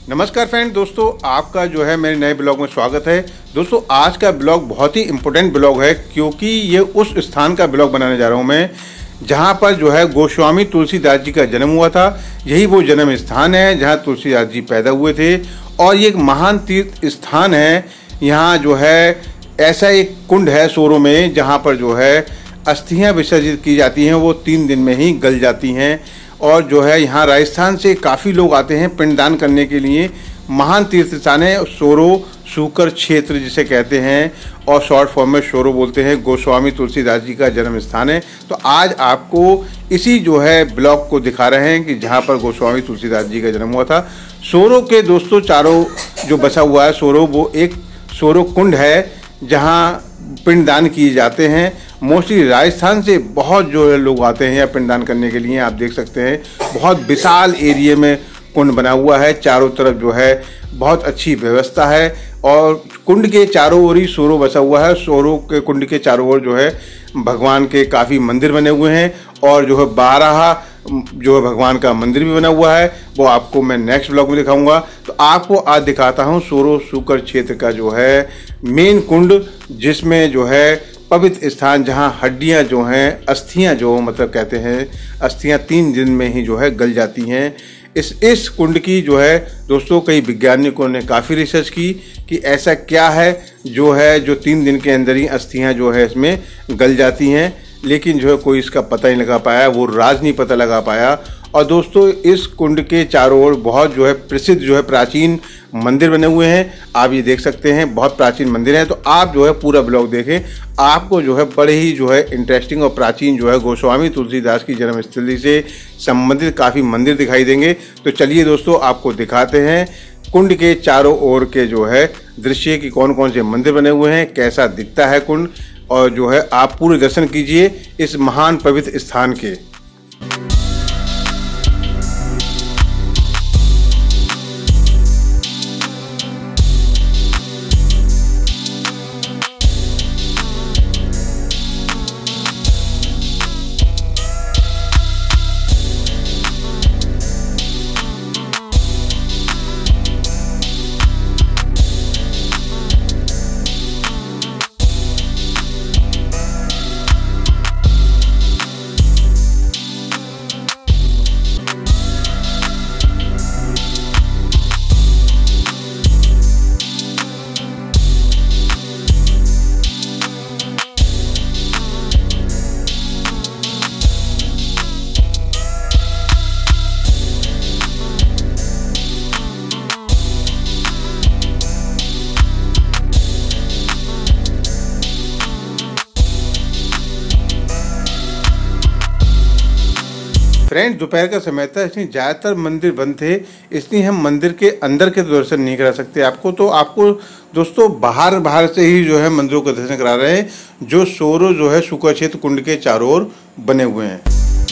नमस्कार फ्रेंड, दोस्तों आपका जो है मेरे नए ब्लॉग में स्वागत है। दोस्तों आज का ब्लॉग बहुत ही इम्पोर्टेंट ब्लॉग है क्योंकि ये उस स्थान का ब्लॉग बनाने जा रहा हूँ मैं जहाँ पर जो है गोस्वामी तुलसीदास जी का जन्म हुआ था। यही वो जन्म स्थान है जहाँ तुलसीदास जी पैदा हुए थे और ये एक महान तीर्थ स्थान है। यहाँ जो है ऐसा एक कुंड है सोरो में जहाँ पर जो है अस्थियाँ विसर्जित की जाती हैं, वो 3 दिन में ही गल जाती हैं। और जो है यहाँ राजस्थान से काफ़ी लोग आते हैं पिंडदान करने के लिए। महान तीर्थ स्थान है सोरो सूकर क्षेत्र जिसे कहते हैं और शॉर्ट फॉर्म में सोरो बोलते हैं। गोस्वामी तुलसीदास जी का जन्म स्थान है। तो आज आपको इसी जो है ब्लॉग को दिखा रहे हैं कि जहाँ पर गोस्वामी तुलसीदास जी का जन्म हुआ था। सोरो के दोस्तों चारों जो बसा हुआ है सोरो, वो एक सोरो कुंड है जहाँ पिंडदान किए जाते हैं। मोस्टली राजस्थान से बहुत जो है लोग आते हैं यहाँ पिंडदान करने के लिए। आप देख सकते हैं बहुत विशाल एरिया में कुंड बना हुआ है, चारों तरफ जो है बहुत अच्छी व्यवस्था है और कुंड के चारों ओर ही सोरो बसा हुआ है। सोरो के कुंड के चारों ओर जो है भगवान के काफ़ी मंदिर बने हुए हैं और जो है 12 जो है भगवान का मंदिर भी बना हुआ है, वो आपको मैं नेक्स्ट ब्लॉग में दिखाऊंगा। तो आपको आज दिखाता हूँ सोरो सूकर क्षेत्र का जो है मेन कुंड, जिसमें जो है पवित्र स्थान जहाँ हड्डियाँ जो हैं, अस्थियाँ जो मतलब कहते हैं अस्थियाँ 3 दिन में ही जो है गल जाती हैं। इस कुंड की जो है दोस्तों कई वैज्ञानिकों ने काफ़ी रिसर्च की कि ऐसा क्या है जो 3 दिन के अंदर ही अस्थियाँ जो है इसमें गल जाती हैं, लेकिन जो है कोई इसका पता नहीं लगा पाया, वो राज नहीं पता लगा पाया। और दोस्तों इस कुंड के चारों ओर बहुत जो है प्रसिद्ध जो है प्राचीन मंदिर बने हुए हैं। आप ये देख सकते हैं बहुत प्राचीन मंदिर है। तो आप जो है पूरा ब्लॉग देखें, आपको जो है बड़े ही जो है इंटरेस्टिंग और प्राचीन जो है गोस्वामी तुलसीदास की जन्मस्थली से संबंधित काफ़ी मंदिर दिखाई देंगे। तो चलिए दोस्तों आपको दिखाते हैं कुंड के चारों ओर के जो है दृश्य कि कौन कौन से मंदिर बने हुए हैं, कैसा दिखता है कुंड, और जो है आप पूरे दर्शन कीजिए इस महान पवित्र स्थान के। फ्रेंड दोपहर का समय था, इसलिए ज़्यादातर मंदिर बंद थे, इसलिए हम मंदिर के अंदर के दर्शन नहीं करा सकते आपको। तो आपको दोस्तों बाहर से ही जो है मंदिरों का दर्शन करा रहे हैं जो सोरो जो है सूकर क्षेत्र कुंड के चारों ओर बने हुए हैं।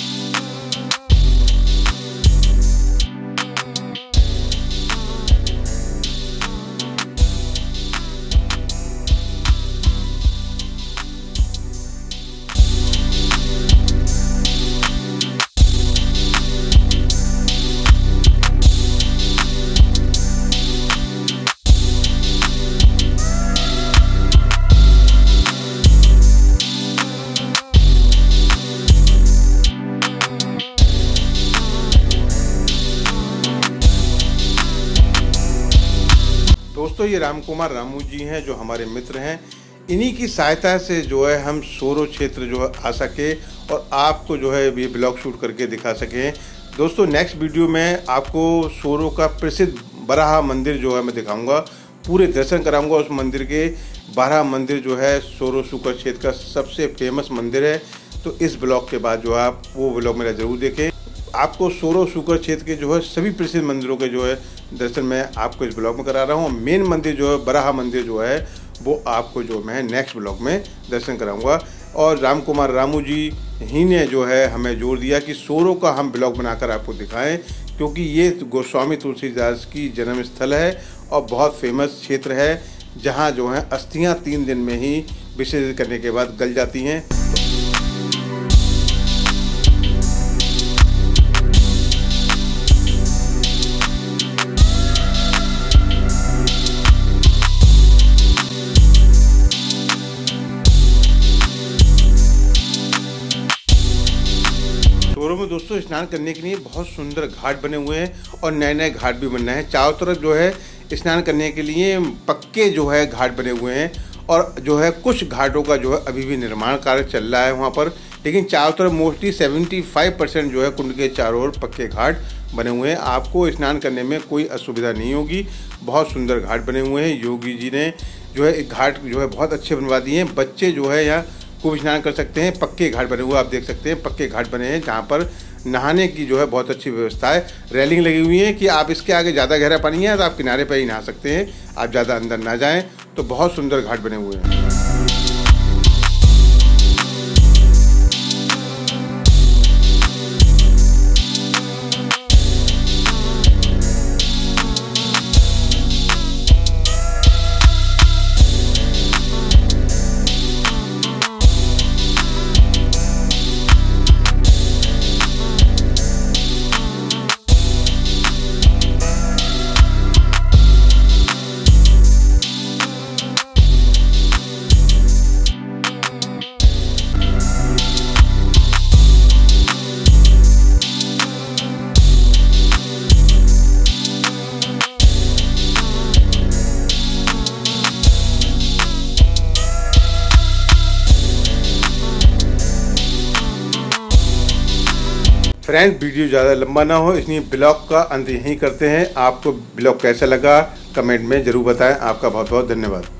दोस्तों ये रामकुमार रामू जी हैं जो हमारे मित्र हैं। इन्हीं की सहायता से जो है हम सोरो क्षेत्र जो है आ सके और आपको जो है ये ब्लॉग शूट करके दिखा सकें। दोस्तों नेक्स्ट वीडियो में आपको सोरो का प्रसिद्ध बराह मंदिर जो है मैं दिखाऊंगा, पूरे दर्शन कराऊंगा उस मंदिर के। बराह मंदिर जो है सोरो सूकर क्षेत्र का सबसे फेमस मंदिर है। तो इस ब्लॉग के बाद जो है आप वो ब्लॉग मेरा ज़रूर देखें। आपको सोरो सूकर क्षेत्र के जो है सभी प्रसिद्ध मंदिरों के जो है दर्शन मैं आपको इस ब्लॉग में करा रहा हूँ। मेन मंदिर जो है बराह मंदिर जो है वो आपको जो मैं नेक्स्ट ब्लॉग में दर्शन कराऊंगा। और रामकुमार रामू जी ही ने जो है हमें जोर दिया कि सोरो का हम ब्लॉग बनाकर आपको दिखाएं, क्योंकि ये गोस्वामी तुलसीदास की जन्म स्थल है और बहुत फेमस क्षेत्र है जहाँ जो है अस्थियाँ 3 दिन में ही विसर्जित करने के बाद गल जाती हैं। जोरों में दोस्तों स्नान करने के लिए बहुत सुंदर घाट बने हुए हैं और नए नए घाट भी बन रहे हैं। चारों तरफ जो है स्नान करने के लिए पक्के जो है घाट बने हुए हैं और जो है कुछ घाटों का जो है अभी भी निर्माण कार्य चल रहा है वहाँ पर, लेकिन चारों तरफ मोस्टली 75% जो है कुंड के चारों ओर पक्के घाट बने हुए हैं। आपको स्नान करने में कोई असुविधा नहीं होगी। बहुत सुंदर घाट बने हुए हैं। योगी जी ने जो है एक घाट जो है बहुत अच्छे बनवा दिए हैं। बच्चे जो है यहाँ खूब स्नान कर सकते हैं। पक्के घाट बने हुए आप देख सकते हैं, पक्के घाट बने हैं जहाँ पर नहाने की जो है बहुत अच्छी व्यवस्था है। रेलिंग लगी हुई है कि आप इसके आगे ज़्यादा गहरा पानी है तो आप किनारे पर ही नहा सकते हैं, आप ज़्यादा अंदर ना जाएं। तो बहुत सुंदर घाट बने हुए हैं। फ्रेंड, वीडियो ज़्यादा लंबा ना हो इसलिए ब्लॉग का अंत यहीं करते हैं। आपको ब्लॉग कैसा लगा कमेंट में ज़रूर बताएं। आपका बहुत बहुत धन्यवाद।